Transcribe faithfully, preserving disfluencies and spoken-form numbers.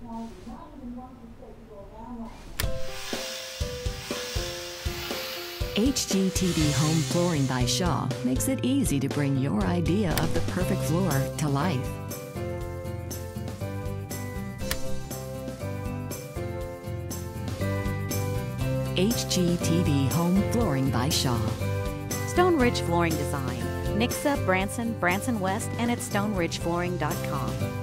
H G T V Home Flooring by Shaw makes it easy to bring your idea of the perfect floor to life. H G T V Home Flooring by Shaw. Stoneridge Flooring Design. Nixa, Branson, Branson West, and at stone ridge flooring dot com.